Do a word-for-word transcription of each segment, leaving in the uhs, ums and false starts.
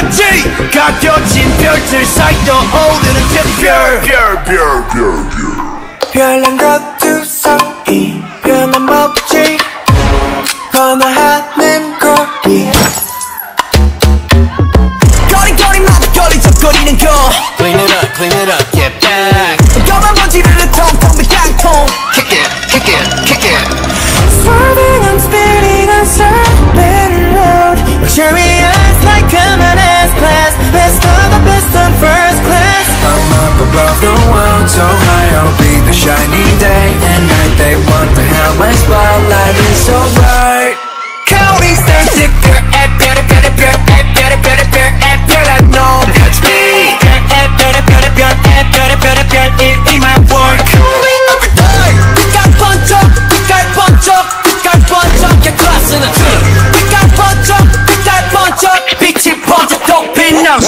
맞지? 가려진 별들 사이 떠오르는 샛별 별별별별 별난 것두성이 변함없지 번화하는 거리 거리거리마다 걸리적거리는 거 Clean it up, clean it up, get back. 검은 먼지를 통통 비깡통 Kick it, kick it, kick it. Swerving and speeding on certain road Luxurious like I'm an S-Class Best of the best on first class I'm up above the world, so high I'll be the shiny day and night. They wonder how my spotlight is so bright. Counting stars, sick, 별, 애, 별, 별, 별, 애, 별, 별, 별, 애, 별, I know that's me. 애, 별, 별, 별, 애, 별, 별, 별, it in my world. Cooling every day. 빛깔 번쩍, 빛깔 번쩍, 빛깔 번쩍, get lost in the tree. 빛깔 번쩍, 빛깔 번쩍, 빛이 번쩍 또 빛나.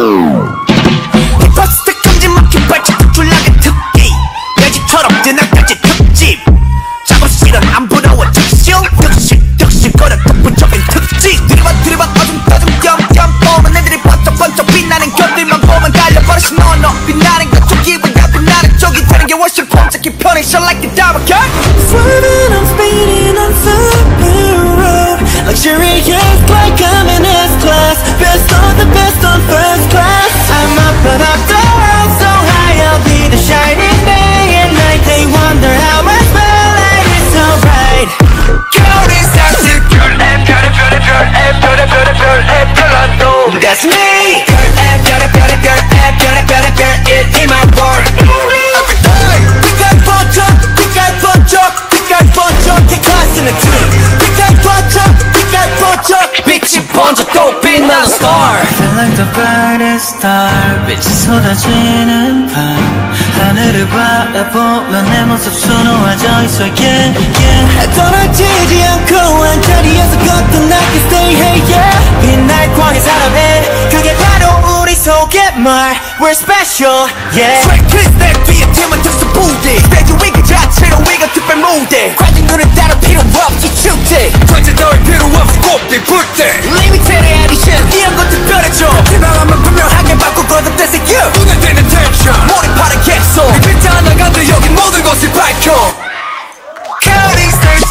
버스 때 큼지막힌 발짝 줄라게 특기. 내 집처럼 뜨날까지 특집. 작업실은 안 부러워 특실 득실 득실거려 독보적인 특집 들이박 들이박 어둠떠둠 겸겸 보면 애들이 번쩍번쩍 빛나는 것들만 보면 달려버리시 너너 빛나는 그쪽 기분과 빛나는 쪽이 되는 게 훨씬 꼼짝이 편해 Shine like a diamond girl Swerving and speeding on certain road Luxurious like I'm an S-Class Best of the best on first class I'm up above the world so high I'll be the shining day and night They wonder how my spotlight is so bright 겨울이 사실 별 애, 별의 별의 별 애, 별의 별의 별 애, 별나도 That's me 별 애, 별의 별의 별 애, 별의 별의 별 it in my world Every day 빛깔 번쩍, 빛깔 번쩍, 빛깔 번쩍 Get lost in the dream 빛깔 번쩍, 빛깔 번쩍 빛이 번쩍 또 빛나는 star I feel like the brightest star. 빛이 쏟아지는 밤. 하늘을 바라보면 내 모습 수놓아져 있어. Yeah, yeah. 떨어지지 않고 한 자리에서 거듭나게 stay hey yeah 빛날 광에 살아내 그게 바로 우리 속의 말 We're special yeah Track kiss 내 뒤에 팀은 특수 부대 스테이지 위기 자체로 위가 특별 무대 관중 눈을 따라 필요 없이 축제 전체 널 필요 없이 곱대 굴대 Limited edition 이런 건 특별해져 지나가면 분명하게 바꾸거든 That's it you 눈에 띄는 텐션 몰입하는 계속 빛이 하나 간데 여기 모든 것을 밝혀 Counting stars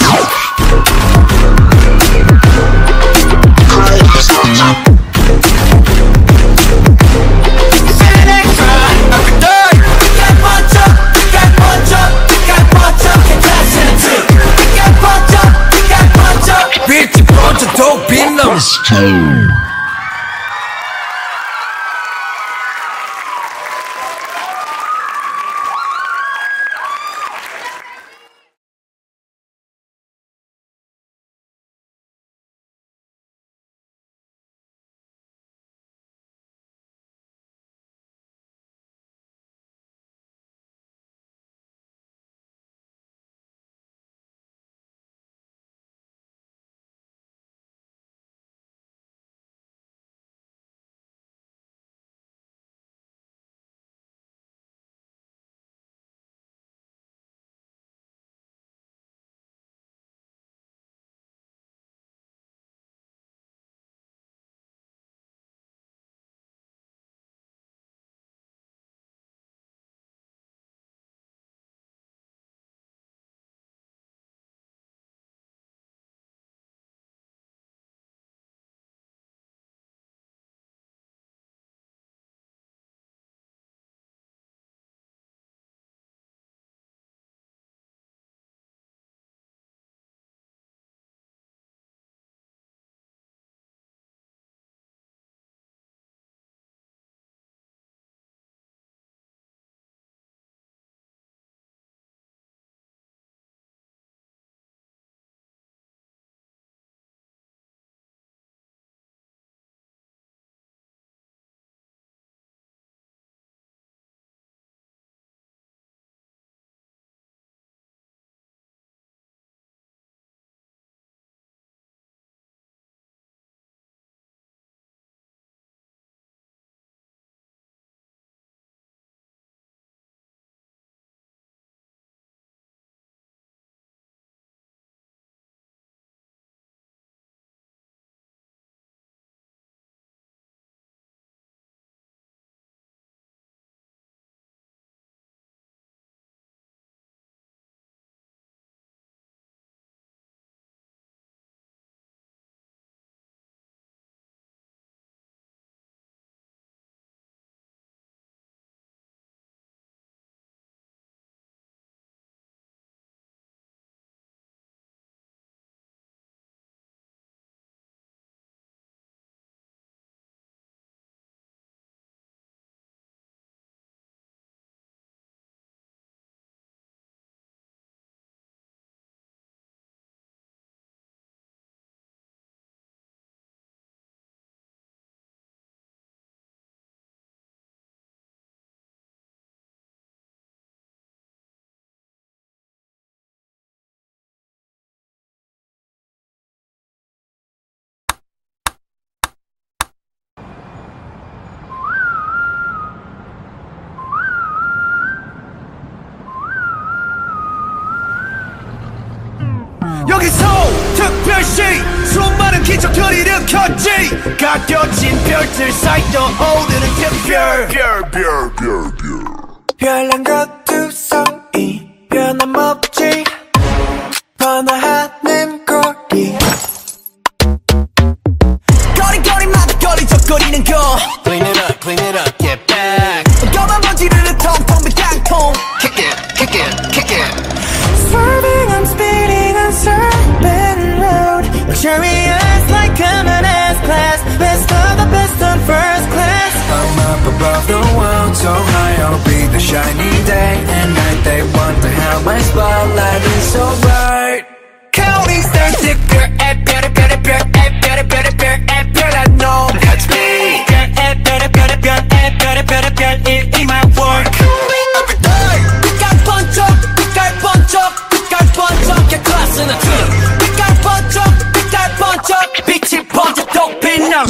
빛이 번쩍 또 빛나 여기서 특별시 수많은 기적을 일으켰지 가껴진 별들 사이도 오늘은 특별 별별별별 별난 것 두성이 변함없지 번화하는 거리 거리거리마다 거리적거리는 거 Clean it up, clean it up, get back. 검은 먼지를 텅텅 빈 깡통 Kick it, kick it, kick it. Swerving, I'm speeding on Serpent Road Luxurious like I'm an S-Class Best of the best on first class I'm up above the world, so high I'll be the shiny day and night. They wonder how my spotlight is so bright. Counting stars, sticker, 앱, 별의 별의 별, 앱, 별의 별의 별, 앱, 별난 놈 That's me 별, 앱, 별의 별의 별, 앱, 별의 별의 별, it in my work 빛깔 번쩍, 빛깔 번쩍, 빛깔 번쩍 Get class in the truth 빛깔 번쩍, 빛깔 번쩍 빛이 번쩍 또 빛나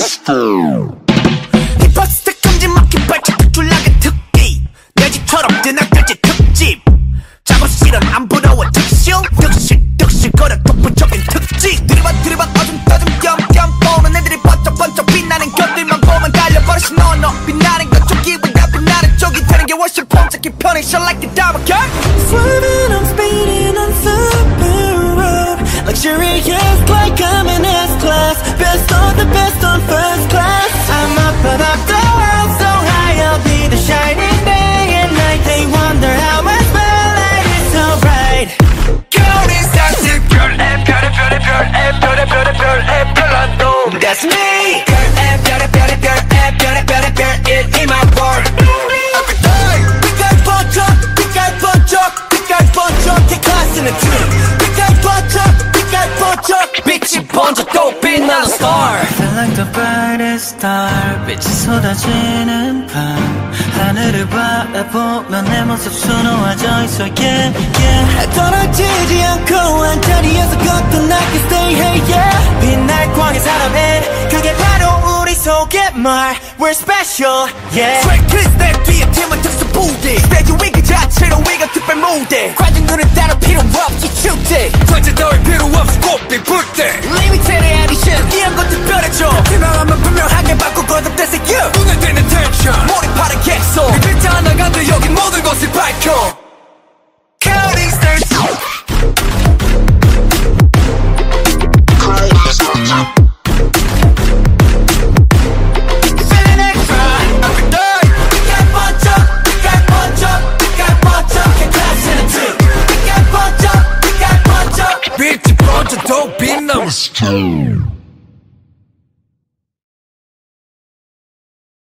힙합 스택 금지 막힌 발짝 뚫라게 특기 내 집처럼 뜨날까지 특집 작업실은 안 부러워 특실 득실 득실거려 독보적인 특징 들이박 들이박 어둠떠둠 겸겸 보는 애들이 번쩍번쩍 빛나는 것들만 보면 달려버리시 너너 빛나는 것 쪽이보다 빛나는 쪽이 되는 게 훨씬 폼잡기 편해 Shine like a diamond girl Swerving, I'm speeding on Super Road Luxurious like I'm an S-Class Best of the best on first class I'm up above the world so high I'll be the shining day and night They wonder how my spotlight is so bright Counting stars 별, 앱, 별의 별의 별, 앱, 별의 별의 별, 앱, 별난 놈 That's me 별, 앱, 별의 별의 별, 앱, 별의 별의 별, it in my world Every day 빛깔 번쩍, 빛깔 번쩍, 빛깔 번쩍 Get class in the truth 빛깔 번쩍, 빛깔 번쩍 빛이 번쩍 또 빛나는 star I feel like the brightest star 빛이 쏟아지는 밤 하늘을 바라보면 내 모습 수놓아져 있어 yeah yeah 떨어지지 않고 한자리에서 거듭나게 stay hey yeah 빛날 광에 살아낸 그게 바로 우리 속의 말 We're special yeah Straight kiss 내 뒤에 팀은 특수 부대 스테이지 위기 자체로 위가 특별 무대 관중들은 따로 필요 없이 축제 전체 따위 필요 없이 꽃빛 불때 Limited edition 이런 것 특별해져 희망하면 분명하게 바꾸고 거듭돼서 you 눈에 띄는 텐션 몰입하는 객소 이 빛이 하나가도 여긴 모든 것을 밝혀 Counting stars Feeling extra every day 빛깔 번쩍 빛깔 번쩍 빛깔 번쩍 Get class in the truth 빛깔 번쩍 빛깔 번쩍 빛이 번쩍 또 빛나.